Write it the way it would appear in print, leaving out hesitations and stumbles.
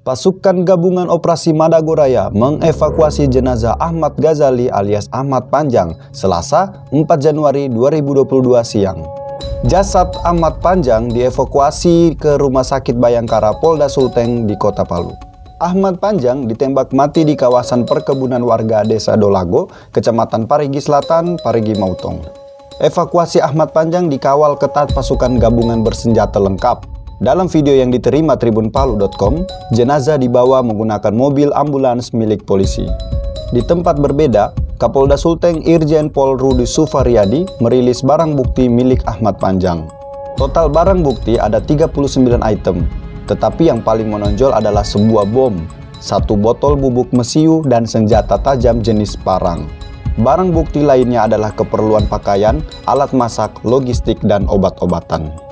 Pasukan Gabungan Operasi Madagoraya mengevakuasi jenazah Ahmad Ghazali alias Ahmad Panjang Selasa 4 Januari 2022 siang. Jasad Ahmad Panjang dievakuasi ke Rumah Sakit Bayangkara Polda Sulteng di Kota Palu. Ahmad Panjang ditembak mati di kawasan perkebunan warga Desa Dolago, Kecamatan Parigi Selatan, Parigi Mautong. Evakuasi Ahmad Panjang dikawal ketat pasukan gabungan bersenjata lengkap. Dalam video yang diterima tribunpalu.com, jenazah dibawa menggunakan mobil ambulans milik polisi. Di tempat berbeda, Kapolda Sulteng Irjen Pol Rudi Sufahriyadi merilis barang bukti milik Ahmad Panjang. Total barang bukti ada 39 item, tetapi yang paling menonjol adalah sebuah bom, 1 botol bubuk mesiu dan senjata tajam jenis parang. Barang bukti lainnya adalah keperluan pakaian, alat masak, logistik, dan obat-obatan.